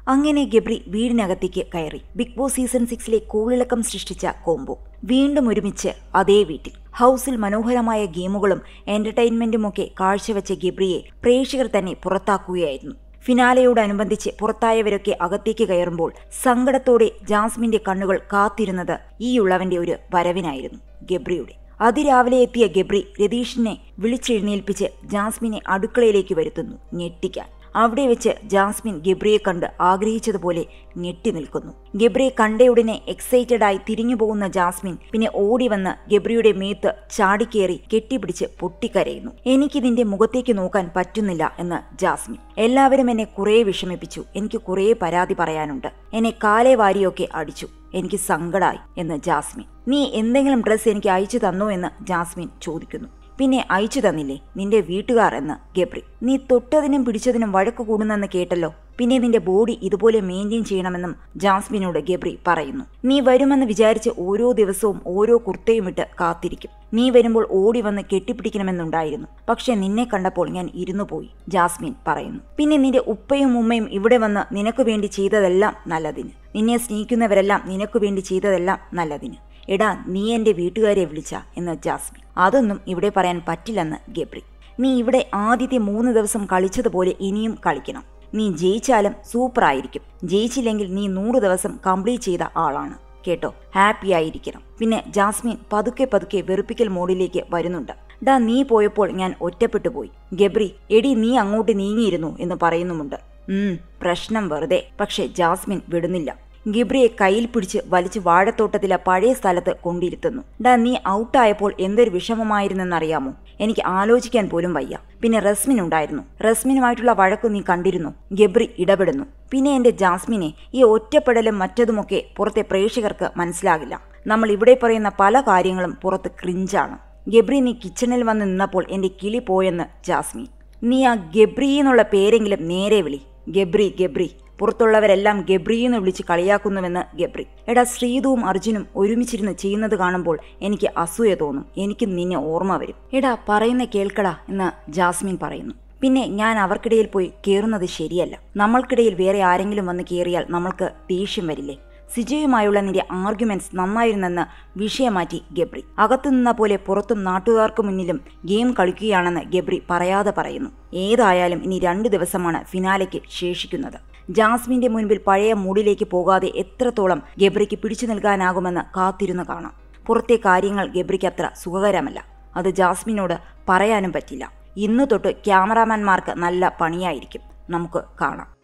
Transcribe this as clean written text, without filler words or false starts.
അങ്ങനെ ഗബ്രി വീടിനകത്തേക്ക് കയറി. Big boss season 6 കോളിളക്കം സൃഷ്ടിച്ച കോംബോ വീണ്ടും ഒരുമിച്ച് അതേ വീട്ടിൽ. ഹൗസിൽ മനോഹരമായ ഗെയിമുകളും എന്റർടൈൻമെന്റുമൊക്കെ കാഴ്ചവെച്ച ഗബ്രിയെ പ്രേക്ഷകർ തന്നെ പുറത്താക്കുകയായിരുന്നു. ഫിനാലയോടനുബന്ധിച്ച് പുറത്തായവരൊക്കെ അകത്തേക്ക് കയറുമ്പോൾ സങ്കടത്തോടെ ജാസ്മിന്റെ കണ്ണുകൾ കാത്തിരുന്നത് ഈയുള്ളവന്റെ ഒരു വരവിനായിരുന്നു. ഗബ്രിയുടെ അതിരാവിലെ എത്തിയ ഗബ്രി രതീഷിനെ വിളിച്ചെഴുന്നേൽപ്പിച്ച് ജാസ്മിനെ അടുക്കളയിലേക്ക് വരുത്തുന്നു ഞെട്ടിക്കാൻ. അവിടെ വെച്ച് ജാസ്മിൻ ഗബ്രിയെ കണ്ട് ആഗ്രഹിച്ചതുപോലെ ഞെട്ടി നിൽക്കുന്നു. ഗബ്രിയെ കണ്ടയുടനെ എക്സൈറ്റഡായി തിരിഞ്ഞു പോകുന്ന ജാസ്മിൻ പിന്നെ ഓടി വന്ന് ഗബ്രിയുടെ മേത്ത് ചാടിക്കേറി കെട്ടിപ്പിടിച്ച് പൊട്ടിക്കരയുന്നു. എനിക്കിതിന്റെ മുഖത്തേക്ക് നോക്കാൻ പറ്റുന്നില്ല എന്ന് ജാസ്മിൻ. എല്ലാവരും എന്നെ കുറേ വിഷമിപ്പിച്ചു, എനിക്ക് കുറേ പരാതി പറയാനുണ്ട്, എന്നെ കാലേ വാരിയൊക്കെ അടിച്ചു, എനിക്ക് സങ്കടായി എന്ന് ജാസ്മിൻ. നീ എന്തെങ്കിലും ഡ്രസ്സ് എനിക്ക് അയച്ചു തന്നോ എന്ന് ജാസ്മിൻ ചോദിക്കുന്നു. പിന്നെ അയച്ചു തന്നില്ലേ നിന്റെ വീട്ടുകാർ എന്ന് ഗബ്രി. നീ തൊട്ടതിനും പിടിച്ചതിനും വഴക്ക് കൂടുന്നെന്ന് കേട്ടല്ലോ, പിന്നെ നിന്റെ ബോഡി ഇതുപോലെ മെയിൻറ്റെയിൻ ചെയ്യണമെന്നും ജാസ്മിനോട് ഗബ്രി പറയുന്നു. നീ വരുമെന്ന് വിചാരിച്ച് ഓരോ ദിവസവും ഓരോ കുർത്തയും ഇട്ട് കാത്തിരിക്കും. നീ വരുമ്പോൾ ഓടി വന്ന് കെട്ടിപ്പിടിക്കണമെന്നുണ്ടായിരുന്നു, പക്ഷെ നിന്നെ കണ്ടപ്പോൾ ഞാൻ ഇരുന്നു പോയി, ജാസ്മിൻ പറയുന്നു. പിന്നെ നിന്റെ ഉപ്പയും ഉമ്മയും ഇവിടെ വന്ന് നിനക്ക് വേണ്ടി ചെയ്തതെല്ലാം നല്ലതിന്, നിന്നെ സ്നേഹിക്കുന്നവരെല്ലാം നിനക്ക് വേണ്ടി ചെയ്തതെല്ലാം നല്ലതിന്. എടാ നീ എന്റെ വീട്ടുകാരെ വിളിച്ച എന്ന് ജാസ്മിൻ. അതൊന്നും ഇവിടെ പറയാൻ പറ്റില്ലെന്ന് ഗബ്രി. നീ ഇവിടെ ആദ്യത്തെ 3 ദിവസം കളിച്ചതുപോലെ ഇനിയും കളിക്കണം. നീ ജയിച്ചാലും സൂപ്പറായിരിക്കും, ജയിച്ചില്ലെങ്കിൽ നീ 100 ദിവസം കംപ്ലീറ്റ് ചെയ്ത ആളാണ് കേട്ടോ, ഹാപ്പി ആയിരിക്കണം. പിന്നെ ജാസ്മിൻ പതുക്കെ പതുക്കെ വെറുപ്പിക്കൽ മോഡിലേക്ക് വരുന്നുണ്ട്. ഡാ നീ പോയപ്പോൾ ഞാൻ ഒറ്റപ്പെട്ടു പോയി. ഗബ്രി എടി നീ അങ്ങോട്ട് നീങ്ങിയിരുന്നു എന്ന് പറയുന്നുമുണ്ട്. പ്രശ്നം വെറുതെ. പക്ഷെ ജാസ്മിൻ വിടുന്നില്ല. ഗബ്രിയെ കയ്യിൽ പിടിച്ച് വലിച്ച് വാഴത്തോട്ടത്തിലെ പഴയ സ്ഥലത്ത് കൊണ്ടിരുത്തുന്നു. ഡാ നീ ഔട്ടായപ്പോൾ എന്തൊരു വിഷമമായിരുന്നെന്നറിയാമോ, എനിക്ക് ആലോചിക്കാൻ പോലും വയ്യ. പിന്നെ റസ്മിൻ ഉണ്ടായിരുന്നു, റസ്മിനുമായിട്ടുള്ള വഴക്ക് നീ കണ്ടിരുന്നു. ഗബ്രി ഇടപെടുന്നു. പിന്നെ എന്റെ ജാസ്മിനെ, ഈ ഒറ്റപ്പെടലും മറ്റതുമൊക്കെ പുറത്തെ പ്രേക്ഷകർക്ക് മനസ്സിലാകില്ല. നമ്മൾ ഇവിടെ പറയുന്ന പല കാര്യങ്ങളും പുറത്ത് ക്രിഞ്ചാണ്. ഗബ്രി നീ കിച്ചണിൽ വന്ന് നിന്നപ്പോൾ എന്റെ കിളി പോയെന്ന് ജാസ്മിൻ. നീ ആ ഗബ്രി എന്നുള്ള പേരെങ്കിലും നേരെ വിളി. ഗബ്രി ഗബ്രി, പുറത്തുള്ളവരെല്ലാം ഗബ്രിയെന്ന് വിളിച്ച് കളിയാക്കുന്നുവെന്ന് ഗബ്രി. എടാ ശ്രീതുവും അർജുനും ഒരുമിച്ചിരുന്ന് ചെയ്യുന്നത് കാണുമ്പോൾ എനിക്ക് അസൂയ തോന്നും, എനിക്ക് നിന്നെ ഓർമ്മ വരും. എടാ പറയുന്ന കേൾക്കടാ എന്ന് ജാസ്മിൻ പറയുന്നു. പിന്നെ ഞാൻ അവർക്കിടയിൽ പോയി കയറുന്നത് ശരിയല്ല. നമ്മൾക്കിടയിൽ വേറെ ആരെങ്കിലും വന്ന് കയറിയാൽ നമ്മൾക്ക് ദേഷ്യം വരില്ലേ? സിജയുമായുള്ള നിന്റെ ആർഗ്യുമെന്റ്സ് നന്നായിരുന്നെന്ന് വിഷയം മാറ്റി ഗബ്രി. അകത്തു നിന്ന പോലെ പുറത്തും നാട്ടുകാർക്ക് മുന്നിലും ഗെയിം കളിക്കുകയാണെന്ന് ഗബ്രി പറയാതെ പറയുന്നു. ഏതായാലും ഇനി 2 ദിവസമാണ് ഫിനാലയ്ക്ക് ശേഷിക്കുന്നത്. ജാസ്മിന്റെ മുൻപിൽ പഴയ മൂഡിലേക്ക് പോകാതെ എത്രത്തോളം ഗബ്രിക്ക് പിടിച്ചു നിൽക്കാനാകുമെന്ന് കാത്തിരുന്ന് കാണാം. പുറത്തെ കാര്യങ്ങൾ ഗബ്രിക്ക് അത്ര സുഖകരമല്ല, അത് ജാസ്മിനോട് പറയാനും പറ്റില്ല. ഇന്നു തൊട്ട് ക്യാമറാമാൻമാർക്ക് നല്ല പണിയായിരിക്കും. നമുക്ക് കാണാം.